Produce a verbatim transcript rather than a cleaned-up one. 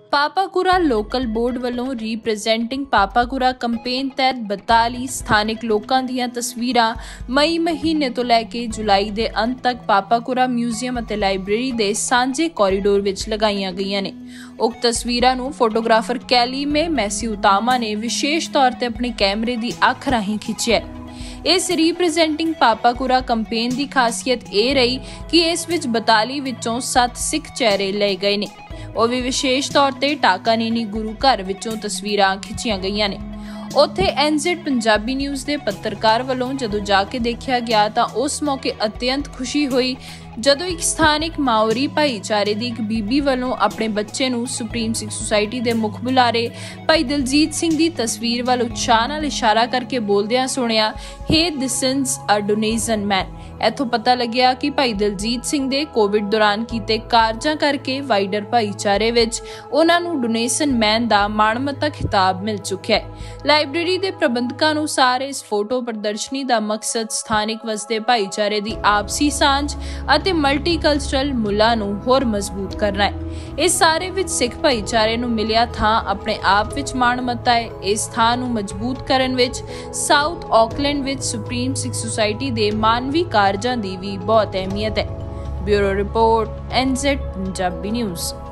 पापाकुरा local board वालों रीप्रजेंटिंग पापाकुरा campaign तहत बताली स्थानिक लोगों ਦੀਆਂ तस्वीरां मई महीने तो लैके जुलाई के अंत तक पापाकुरा म्यूजियम ਅਤੇ ਲਾਇਬ੍ਰੇਰੀ ਦੇ ਸਾਂਝੇ ਕੋਰੀਡੋਰ ਵਿੱਚ ਲਗਾਈਆਂ ਗਈਆਂ ਨੇ। ਉਕਤ ਤਸਵੀਰਾਂ ਨੂੰ ਫੋਟੋਗ੍ਰਾਫਰ ਕੈਲੀਮੇ ਮੈਸਿਊਤਾਮਾ ਨੇ ਵਿਸ਼ੇਸ਼ ਤੌਰ ਤੇ ਆਪਣੇ ਕੈਮਰੇ ਦੀ ਅੱਖ ਰਾਹੀਂ ਖਿੱਚਿਆ। इस रीप्रजेंटिंग पापाकुरा कंपेन की खासियत यह रही कि इस विच बताली विचों सत्त सिख चेहरे लए गए ने, वो भी विशेष तौर ते टाकानीनी गुरु घर विचों तस्वीरां खिंचियां गईयां ने। उत्थे एनजेड पंजाबी न्यूज़ के पत्रकार वालों जदों जाके देखा गया तो उस मौके अत्यंत खुशी हुई जदों एक स्थानिक माओरी भाईचारे की एक बीबी वालों अपने बच्चे नूं सुप्रीम सिख सोसाइटी के मुख बुलारे भाई दिलजीत सिंह की तस्वीर वाल उत्साह नाल इशारा करके बोलदियां सुनिया, hey this is a donation man. इथों पता लग्या कि भाई दिलजीत सिंह दे कोविड दौरान कीते कारजां करके वाइडर भाईचारे विच उन्हां नूं डोनेशन मैन दा माणमत्ता खिताब मिल चुका है। लाइब्रेरी के प्रबंधकों अनुसार इस फोटो प्रदर्शनी का मकसद स्थानिक वसदे भाईचारे की आपसी सांझ ਅਤੇ मल्टीकल्चरल मुल्लां नूं होर मजबूत करना है। इस सारे विच सिख भाईचारे नूं मिलिया थां अपने आप विच माणमत्ता है। इस थां नूं मजबूत करन विच साउथ ऑकलैंड विच सुप्रीम सिख सोसाइटी दे मानवी कारजां दी भी बहुत अहमियत है। Bureau report NZ Punjabi news.